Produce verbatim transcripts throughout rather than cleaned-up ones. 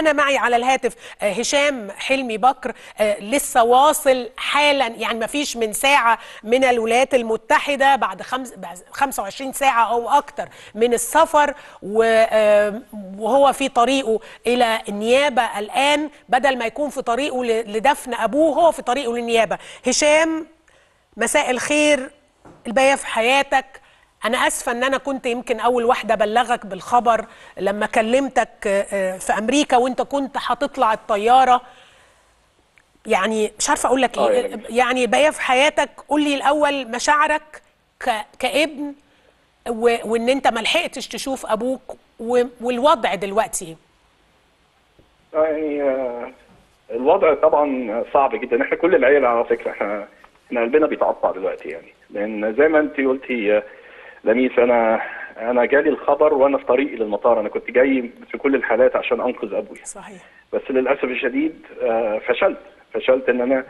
أنا معي على الهاتف هشام حلمي بكر، لسه واصل حالا، يعني ما فيش من ساعة من الولايات المتحدة، بعد خمسة وعشرين ساعة أو أكتر من السفر، وهو في طريقه إلى النيابة الآن، بدل ما يكون في طريقه لدفن أبوه هو في طريقه للنيابة. هشام، مساء الخير، الباقي في حياتك. أنا أسفة أن أنا كنت يمكن أول واحدة بلغك بالخبر لما كلمتك في أمريكا وأنت كنت هتطلع الطيارة. يعني مش عارفة أقول لك إيه، يعني الباقي في حياتك. قول لي الأول مشاعرك كابن، وإن أنت ما لحقتش تشوف أبوك، والوضع دلوقتي. يعني الوضع طبعا صعب جدا. احنا كل العيله على فكره احنا احنا قلبنا بيتقطع دلوقتي، يعني لان زي ما انت قلتي لميس، انا انا جالي الخبر وانا في طريقي للمطار. انا كنت جاي في كل الحالات عشان انقذ ابويا. صحيح. بس للاسف الشديد فشلت فشلت ان انا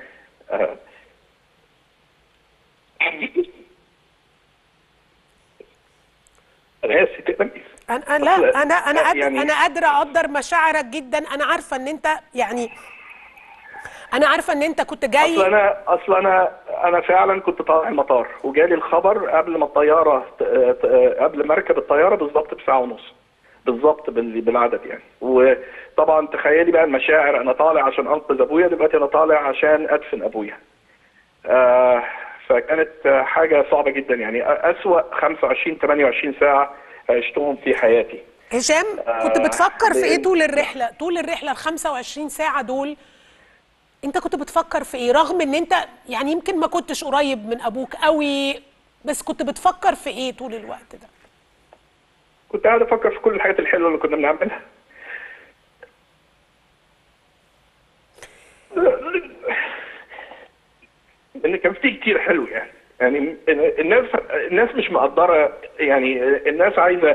انا اسف لميس. انا لا انا انا قادر يعني انا قادره اقدر مشاعرك جدا. انا عارفه ان انت يعني انا عارفه ان انت كنت جاي. اصل انا اصل انا انا فعلا كنت طالع المطار وجالي الخبر قبل ما الطياره قبل ما اركب الطياره بالظبط بساعه ونص بالظبط بالعدد يعني. وطبعا تخيلي بقى المشاعر، انا طالع عشان انقذ ابويا، دلوقتي انا طالع عشان ادفن ابويا. آه فكانت حاجه صعبه جدا، يعني اسوأ خمسة وعشرين ثمانية وعشرين ساعه عشتهم في حياتي. هشام، كنت بتفكر في ايه طول الرحله؟ طول الرحله ال خمسة وعشرين ساعه دول انت كنت بتفكر في ايه؟ رغم ان انت يعني يمكن ما كنتش قريب من ابوك قوي، بس كنت بتفكر في ايه طول الوقت ده؟ كنت قاعد افكر في كل الحاجات الحلوه اللي كنا بنعملها. ان كان في كتير حلو يعني يعني الناس الناس مش مقدره، يعني الناس عايزه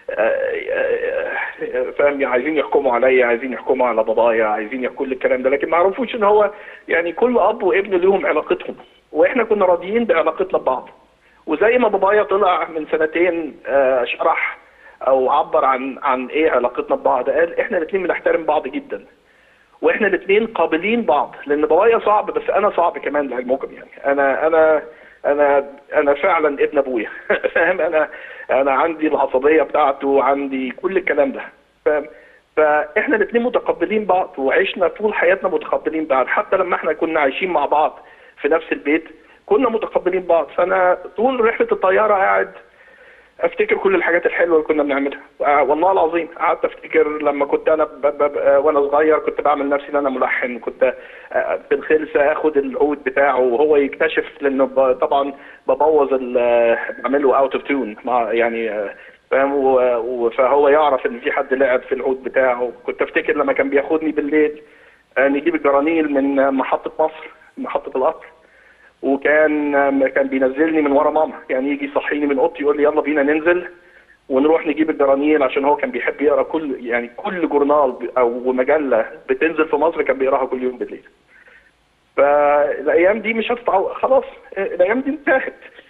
فاهم، عايزين يحكموا عليا، عايزين يحكموا على بابايا، عايزين كل الكلام ده، لكن ما عرفوش ان هو يعني كل اب وابن لهم علاقتهم، واحنا كنا راضيين بعلاقتنا ببعض. وزي ما بابايا طلع من سنتين شرح او عبر عن عن ايه علاقتنا ببعض، قال احنا الاثنين بنحترم بعض جدا، واحنا الاثنين قابلين بعض، لان بابايا صعب بس انا صعب كمان لعلمكم. يعني انا انا انا انا فعلا ابن ابويا فاهم، انا انا عندي العصبيه بتاعته وعندي كل الكلام ده، فاهم. فاحنا الاثنين متقبلين بعض وعشنا طول حياتنا متقبلين بعض، حتى لما احنا كنا عايشين مع بعض في نفس البيت كنا متقبلين بعض. فانا طول رحله الطياره قاعد افتكر كل الحاجات الحلوه اللي كنا بنعملها. والله العظيم قعدت افتكر لما كنت انا ب ب ب وانا صغير كنت بعمل نفسي ان انا ملحن، كنت في الخلسه اخد العود بتاعه وهو يكتشف، لانه طبعا ببوظ بعمله اوت اوف تون يعني فاهم، فهو يعرف ان في حد لعب في العود بتاعه. كنت افتكر لما كان بياخدني بالليل نجيب الجرانيل من محطه مصر، محطه القطر، وكان كان بينزلني من ورا ماما، يعني يجي يصحيني من اوضتي يقول لي يلا بينا ننزل ونروح نجيب الجرانيل، عشان هو كان بيحب يقرا كل يعني كل جورنال او مجله بتنزل في مصر كان بيقراها كل يوم بالليل. فالايام دي مش هتتعوض خلاص، الايام دي انتهت.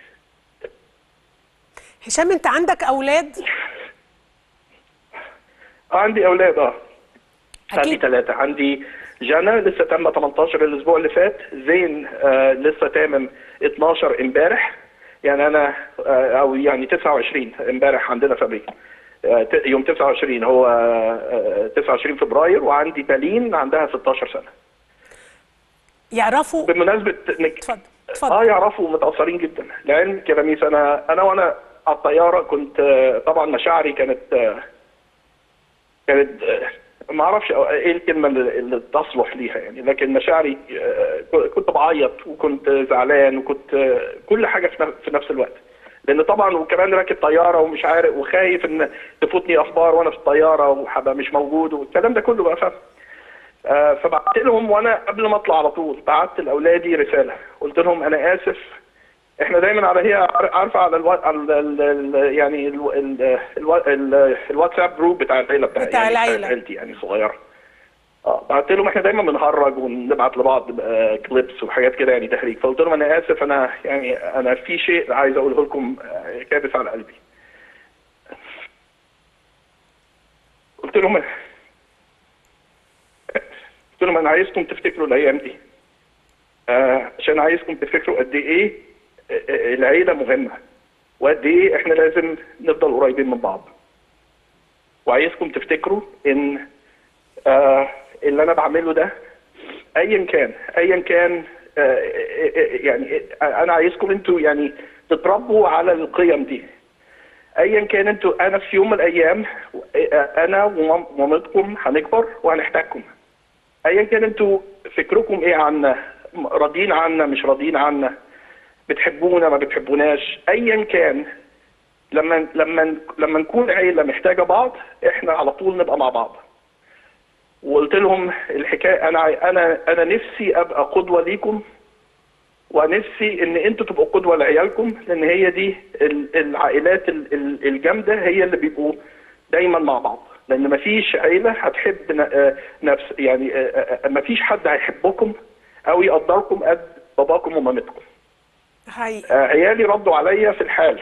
هشام، انت عندك اولاد؟ عندي اولاد اه أكيد. عندي ثلاثه. عندي جانا لسه تم تمنتاشر الاسبوع اللي فات، زين آه لسه تامم اتناشر امبارح، يعني انا آه او يعني تسعة وعشرين امبارح عندنا في امريكا، آه يوم تسعة وعشرين هو آه تسعة وعشرين فبراير. وعندي تالين عندها ستاشر سنه. يعرفوا بمناسبه انك اتفضل اتفضل. اه يعرفوا، متاثرين جدا. لعلمك يا لميس، انا انا وانا على الطياره كنت آه طبعا مشاعري كانت آه كانت آه ما اعرفش ايه الكلمه اللي تصلح ليها يعني، لكن مشاعري كنت بعيط وكنت زعلان وكنت كل حاجه في نفس الوقت، لان طبعا وكمان راكب طياره ومش عارف وخايف ان تفوتني اخبار وانا في الطياره وهبقى مش موجود والكلام ده كله بقى. فاهم. فبعت لهم وانا قبل ما اطلع على طول بعت لاولادي رساله، قلت لهم انا اسف. احنا دايما على هي عارفه على الو... على ال... ال... يعني ال... ال... ال... الواتساب جروب بتاع العيله بتاع, بتاع يعني العيله عيلتي يعني صغيره. اه بعت لهم احنا دايما بنهرج ونبعت لبعض آه كليبس وحاجات كده يعني تهريج، فقلت لهم انا اسف، انا يعني انا في شيء عايز اقوله لكم آه كابس على قلبي. قلت لهم لهم انا عايزكم تفتكروا الايام دي، آه عشان عايزكم تفتكروا قد ايه العيله مهمه، وقد ايه احنا لازم نفضل قريبين من بعض. وعايزكم تفتكروا ان آه اللي انا بعمله ده ايا كان ايا كان آه يعني انا عايزكم انتوا يعني تتربوا على القيم دي. ايا كان انتوا، انا في يوم من الايام انا ومامتكم هنكبر وهنحتاجكم. ايا كان انتوا فكركم ايه عنا، راضيين عنا مش راضيين عنا، بتحبونا ما بتحبوناش، ايا كان لما لما لما نكون عيله محتاجه بعض احنا على طول نبقى مع بعض. وقلت لهم الحكايه، انا انا انا نفسي ابقى قدوه ليكم، ونفسي ان انتوا تبقوا قدوه لعيالكم، لان هي دي العائلات الجامده هي اللي بيبقوا دايما مع بعض. لان مفيش عيله هتحب نفس يعني مفيش حد هيحبكم او يقدركم قد باباكم ومامتكم. حقيقي. عيالي ردوا عليا في الحال.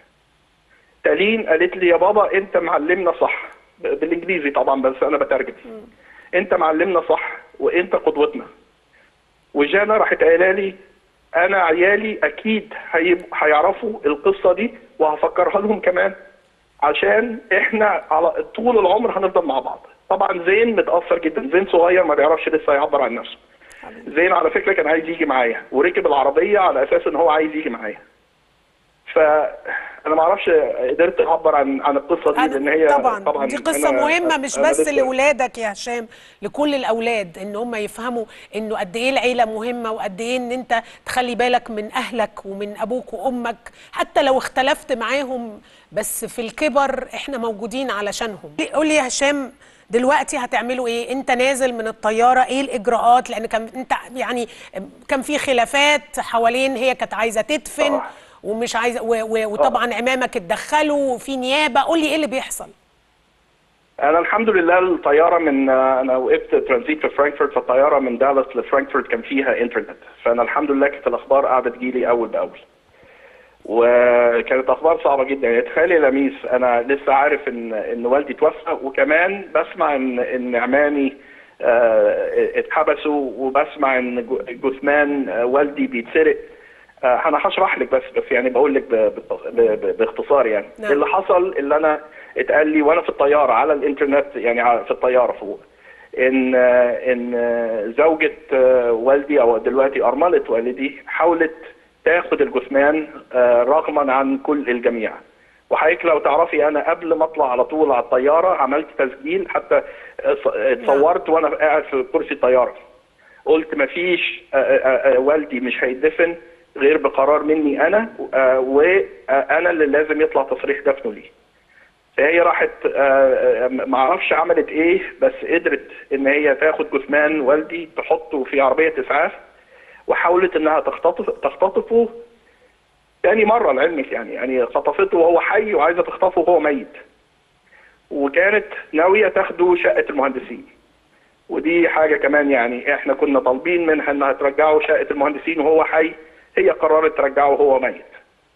تالين قالت لي يا بابا انت معلمنا صح، بالانجليزي طبعا بس انا بترجم. انت معلمنا صح وانت قدوتنا. وجانا راحت قايله لي انا عيالي اكيد هيعرفوا القصه دي وهفكرها لهم كمان، عشان احنا على طول العمر هنفضل مع بعض. طبعا زين متاثر جدا، زين صغير ما بيعرفش لسه يعبر عن نفسه. زين على فكره كان عايز يجي معايا وركب العربيه على اساس ان هو عايز يجي معايا. فانا ما اعرفش قدرت اعبر عن عن القصه دي لان هي طبعا, طبعا دي قصه مهمه مش بس لاولادك يا هشام، لكل الاولاد ان هم يفهموا انه قد ايه العيله مهمه، وقد ايه ان انت تخلي بالك من اهلك ومن ابوك وامك حتى لو اختلفت معاهم، بس في الكبر احنا موجودين علشانهم. قول لي يا هشام دلوقتي هتعملوا ايه؟ انت نازل من الطياره، ايه الاجراءات؟ لان كان انت يعني كان في خلافات حوالين، هي كانت عايزه تدفن أوه. ومش عايزه وطبعا عمامك اتدخلوا وفي نيابه. قول لي ايه اللي بيحصل؟ انا الحمد لله الطياره من انا وقفت ترانزيت في فرانكفورت، فالطياره من دالاس لفرانكفورت كان فيها انترنت، فانا الحمد لله كانت الاخبار قاعده تجيلي اول باول. وكانت اخبار صعبه جدا. يعني تخيلي يا لميس انا لسه عارف ان ان والدي توفى، وكمان بسمع ان ان عمامي اتحبسوا، وبسمع ان جثمان والدي بيتسرق. انا هشرح لك بس بس يعني بقول لك باختصار. يعني نعم. اللي حصل اللي انا اتقال لي وانا في الطياره على الانترنت، يعني في الطياره فوق، ان ان زوجة والدي او دلوقتي ارمله والدي حاولت تاخد الجثمان رغما عن كل الجميع. وحضرتك لو تعرفي انا قبل ما اطلع على طول على الطياره عملت تسجيل، حتى اتصورت وانا قاعد في كرسي الطياره. قلت مفيش والدي مش هيدفن غير بقرار مني انا، وانا اللي لازم يطلع تصريح دفنه لي. فهي راحت ما اعرفش عملت ايه، بس قدرت ان هي تاخد جثمان والدي تحطه في عربيه اسعاف، وحاولت انها تختطف تختطفه تاني مره لعلمك. يعني يعني خطفته وهو حي وعايزه تخطفه وهو ميت. وكانت ناويه تاخده شقه المهندسين. ودي حاجه كمان يعني احنا كنا طالبين منها انها ترجعه شقه المهندسين وهو حي، هي قررت ترجعه وهو ميت.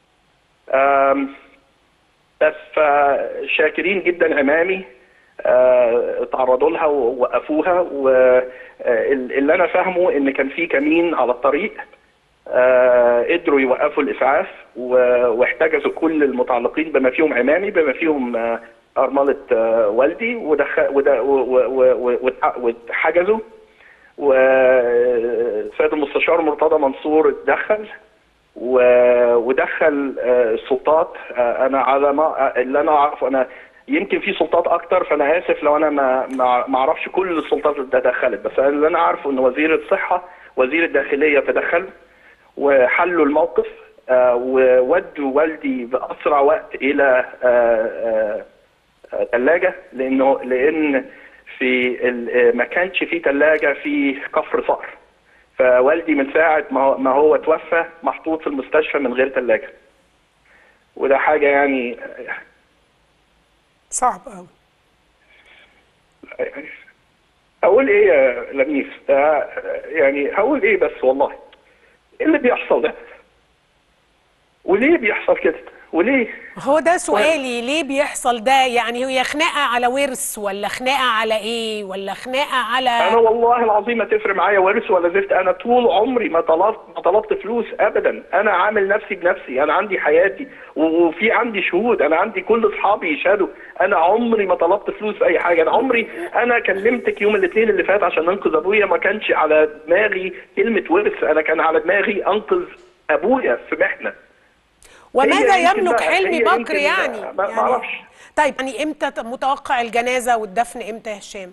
بس فشاكرين جدا امامي تعرضوا لها ووقفوها. واللي انا فاهمه ان كان في كمين على الطريق، قدروا يوقفوا الاسعاف واحتجزوا كل المتعلقين بما فيهم امامي بما فيهم ارمله والدي، واتحجزوا. والسيد المستشار مرتضى منصور اتدخل ودخل السلطات. انا على ما اللي انا اعرفه، انا يمكن في سلطات اكتر، فانا اسف لو انا ما ما اعرفش كل السلطات اللي تدخلت، بس اللي انا عارفه ان وزير الصحه وزير الداخليه تدخل وحلوا الموقف، وودوا والدي باسرع وقت الى ثلاجه، لانه لان في ما كانش في ثلاجه في كفر صقر. فوالدي من ساعه ما هو توفى محطوط في المستشفى من غير ثلاجه. وده حاجه يعني صعب قوي. اقول ايه يا لميس؟ يعني هقول ايه بس والله؟ ايه اللي بيحصل ده؟ وليه بيحصل كده؟ وليه؟ هو ده سؤالي، ليه بيحصل ده؟ يعني هي خناقه على ورث، ولا خناقه على ايه، ولا خناقه على انا والله العظيم ما تفرق معايا ورث ولا زفت. انا طول عمري ما طلبت ما طلبت فلوس ابدا. انا عامل نفسي بنفسي، انا عندي حياتي وفي عندي شهود، انا عندي كل اصحابي يشهدوا. انا عمري ما طلبت فلوس في اي حاجه. انا عمري انا كلمتك يوم الاثنين اللي فات عشان انقذ ابويا، ما كانش على دماغي كلمه ورث، انا كان على دماغي انقذ ابويا في محنه. وماذا هي يمكن يملك بقى- حلمي هي بكر يمكن يعني؟ ما ما يعني اعرفش. طيب يعني امتى متوقع الجنازه والدفن، امتى يا هشام؟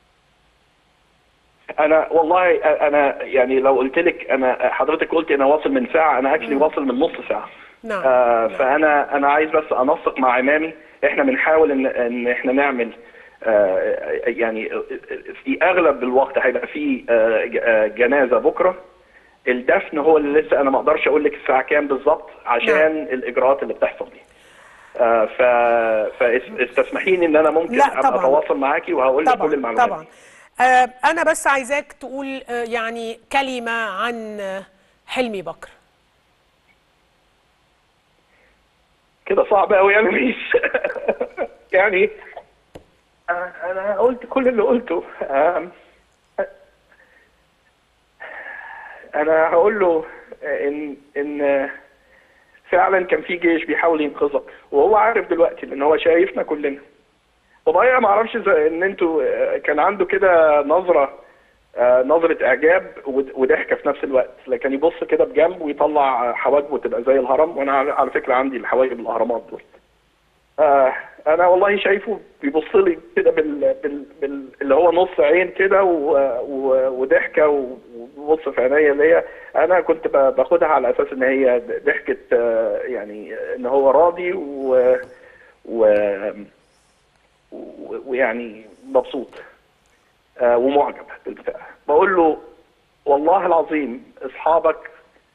انا والله انا يعني لو قلت لك، انا حضرتك قلت انا واصل من ساعه، انا اكشلي واصل من نص ساعه. نعم. آه نعم. فانا انا عايز بس انسق مع عمامي. احنا بنحاول ان ان احنا نعمل آه يعني في اغلب الوقت هيبقى في آه جنازه بكره. الدفن هو اللي لسه انا ما اقدرش اقول لك الساعه كام بالظبط عشان نعم. الاجراءات اللي بتحصل دي. آه ف فاستسمحيني ان انا ممكن لا طبعا اتواصل معاكي وهقول لك كل طبعا المعلومات. طبعا. آه انا بس عايزاك تقول آه يعني كلمه عن آه حلمي بكر. كده صعب قوي يعني مش يعني انا أنا قلت كل اللي قلته. آم، انا هقول له ان ان فعلا كان في جيش بيحاول ينقذك، وهو عارف دلوقتي لان هو شايفنا كلنا. وضيع ما اعرفش اذا ان انتوا آه، كان عنده كده نظره آه، نظره اعجاب ود- وضحكه في نفس الوقت، لكن يبص كده بجنب ويطلع حواجبه تبقى زي الهرم. وانا على على فكره عندي الحواجب الاهرامات دول. آه انا والله شايفه بيبص لي كده بال... بال... بال... اللي هو نص عين كده و... و... وضحكه وبص في عينيا اللي هي انا كنت ب... باخدها على اساس ان هي ضحكه، آه يعني ان هو راضي و... و... ويعني مبسوط آه ومعجب بالبتاع. بقول له والله العظيم اصحابك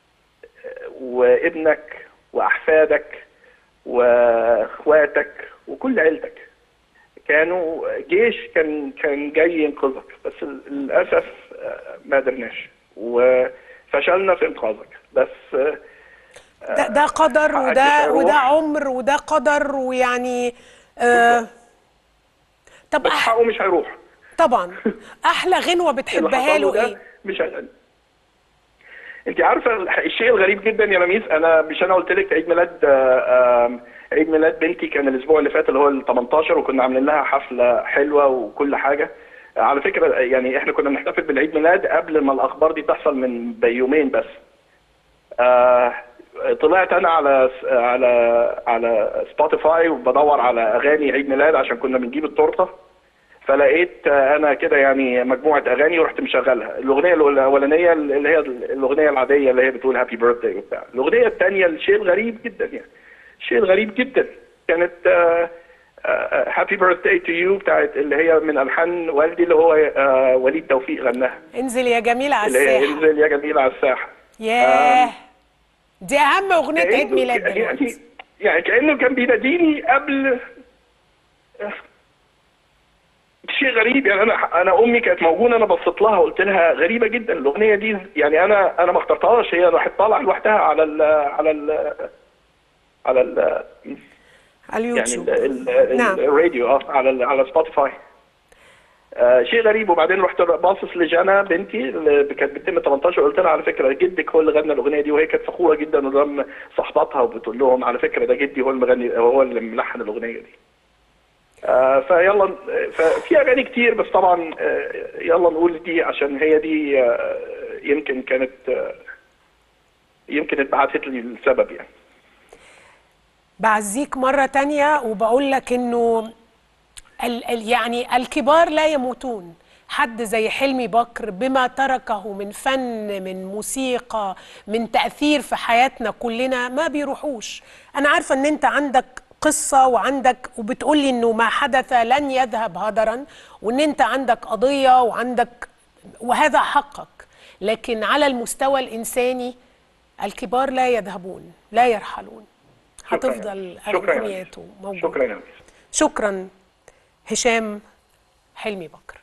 وابنك واحفادك واخواتك وكل عيلتك كانوا جيش كان كان جاي ينقذك، بس للاسف ما قدرناش وفشلنا في انقاذك. بس ده, ده قدر، وده وده عمر، وده قدر، ويعني آه طب بس حقه مش هيروح. طبعا. احلى غنوه بتحبها له ايه؟ مش هي... انت عارفه الشيء الغريب جدا يا لميس، انا مش انا قلت لك عيد ميلاد آه عيد ميلاد بنتي كان الاسبوع اللي فات اللي هو ال تمنتاشر، وكنا عاملين لها حفله حلوه وكل حاجه. على فكره يعني احنا كنا بنحتفل بالعيد ميلاد قبل ما الاخبار دي تحصل من بيومين بس. آه طلعت انا على على على سبوتيفاي وبدور على اغاني عيد ميلاد عشان كنا بنجيب التورته، فلقيت انا كده يعني مجموعه اغاني ورحت مشغلها. الاغنيه الاولانيه اللي هي الاغنيه العاديه اللي هي بتقول هابي بيرثداي وبتاع. الاغنيه الثانيه الشيء الغريب جدا يعني الشيء الغريب جدا كانت هابي بيرثداي تو يو بتاعت اللي هي من الحان والدي اللي هو آه وليد توفيق غناها. انزل يا جميل على اللي الساحه. هي انزل يا جميل على الساحه. ياه دي اهم اغنيه عيد ميلاد دلوقتي. يعني يعني كانه كان بيناديني قبل. شيء غريب يعني. انا انا امي كانت موجوده، انا بصيت لها قلت لها غريبه جدا الاغنيه دي، يعني انا انا ما اخترتهاش، هي راحت طالعه لوحدها على ال على ال على ال على اليوتيوب يعني ال ال نعم. الراديو اه على ال على سبوتيفاي. آه شيء غريب. وبعدين رحت باصص لجانا بنتي اللي كانت بتتم تمنتاشر، قلت لها على فكره جدك هو اللي غنى الاغنيه دي، وهي كانت فخوره جدا قدام صاحباتها وبتقول لهم على فكره ده جدي هو المغني هو اللي ملحن الاغنيه دي. آه فيلا ففي اغاني كتير، بس طبعا آه يلا نقول دي عشان هي دي آه يمكن كانت آه يمكن اتبعتت لي السبب يعني. بعزيك مرة تانية وبقول لك انه ال ال يعني الكبار لا يموتون. حد زي حلمي بكر بما تركه من فن، من موسيقى، من تأثير في حياتنا كلنا ما بيروحوش. انا عارفة ان انت عندك قصة وعندك وبتقولي انه ما حدث لن يذهب هدرا، وان انت عندك قضية وعندك وهذا حقك، لكن على المستوى الإنساني الكبار لا يذهبون لا يرحلون. هتفضل أغنياته موجودة. شكرا. شكرا هشام حلمي بكر.